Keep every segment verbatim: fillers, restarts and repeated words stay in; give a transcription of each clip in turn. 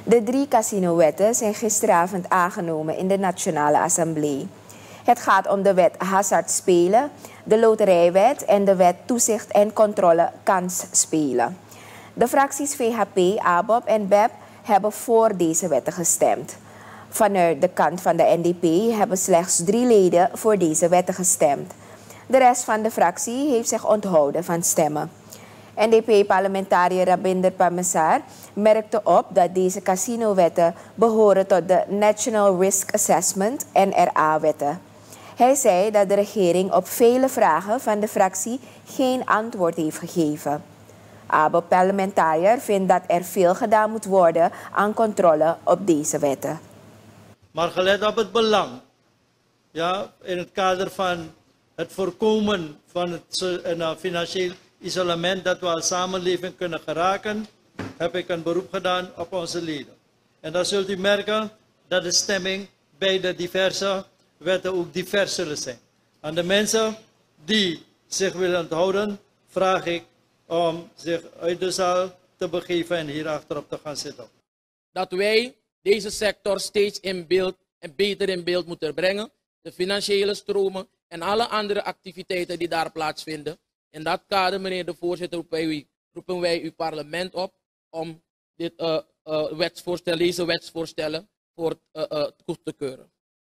De drie casinowetten zijn gisteravond aangenomen in de Nationale Assemblée. Het gaat om de wet hazard spelen, de loterijwet en de wet toezicht en controle kansspelen. De fracties V H P, A B O P en B E P hebben voor deze wetten gestemd. Vanuit de kant van de N D P hebben slechts drie leden voor deze wetten gestemd. De rest van de fractie heeft zich onthouden van stemmen. N D P-parlementariër Rabinder Parmesar merkte op dat deze casinowetten behoren tot de National Risk Assessment N R A-wetten. Hij zei dat de regering op vele vragen van de fractie geen antwoord heeft gegeven. A B O P-parlementariër vindt dat er veel gedaan moet worden aan controle op deze wetten. Maar gelet op het belang, ja, in het kader van het voorkomen van het uh, financieel isolement dat we als samenleving kunnen geraken, heb ik een beroep gedaan op onze leden. En dan zult u merken dat de stemming bij de diverse wetten ook divers zullen zijn. Aan de mensen die zich willen onthouden, vraag ik om zich uit de zaal te begeven en hier achterop te gaan zitten. Dat wij deze sector steeds in beeld en beter in beeld moeten brengen. De financiële stromen en alle andere activiteiten die daar plaatsvinden. In dat kader, meneer de voorzitter, roepen wij, roepen wij uw parlement op om dit, uh, uh, wetsvoorstel, deze wetsvoorstellen voor uh, uh, goed te keuren.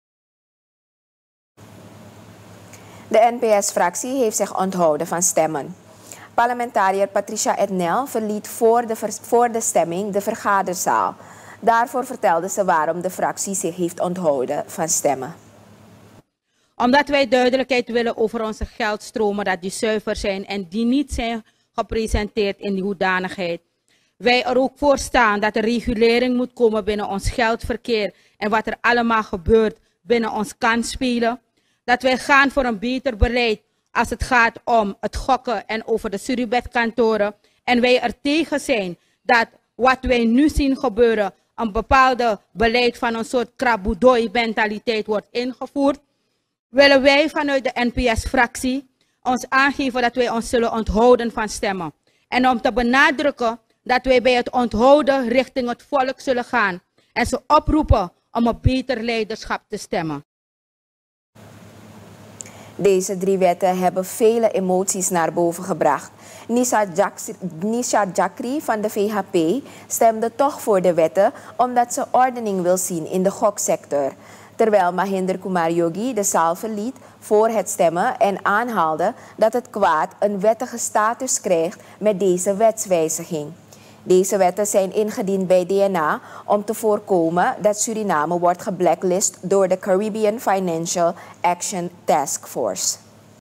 De N P S-fractie heeft zich onthouden van stemmen. Parlementariër Patricia Ednel verliet voor de, voor de stemming de vergaderzaal. Daarvoor vertelde ze waarom de fractie zich heeft onthouden van stemmen. Omdat wij duidelijkheid willen over onze geldstromen, dat die zuiver zijn en die niet zijn gepresenteerd in die hoedanigheid. Wij er ook voor staan dat er regulering moet komen binnen ons geldverkeer en wat er allemaal gebeurt binnen ons kansspelen. Dat wij gaan voor een beter beleid als het gaat om het gokken en over de surrogatkantoren. En wij er tegen zijn dat wat wij nu zien gebeuren, een bepaalde beleid van een soort kraboedoi mentaliteit wordt ingevoerd. Willen wij vanuit de N P S-fractie ons aangeven dat wij ons zullen onthouden van stemmen. En om te benadrukken dat wij bij het onthouden richting het volk zullen gaan. En ze oproepen om op beter leiderschap te stemmen. Deze drie wetten hebben vele emoties naar boven gebracht. Nisha Jakri van de V H P stemde toch voor de wetten omdat ze ordening wil zien in de goksector. Terwijl Mahinder Kumar Yogi de zaal verliet voor het stemmen en aanhaalde dat het kwaad een wettige status krijgt met deze wetswijziging. Deze wetten zijn ingediend bij D N A om te voorkomen dat Suriname wordt geblacklist door de Caribbean Financial Action Task Force.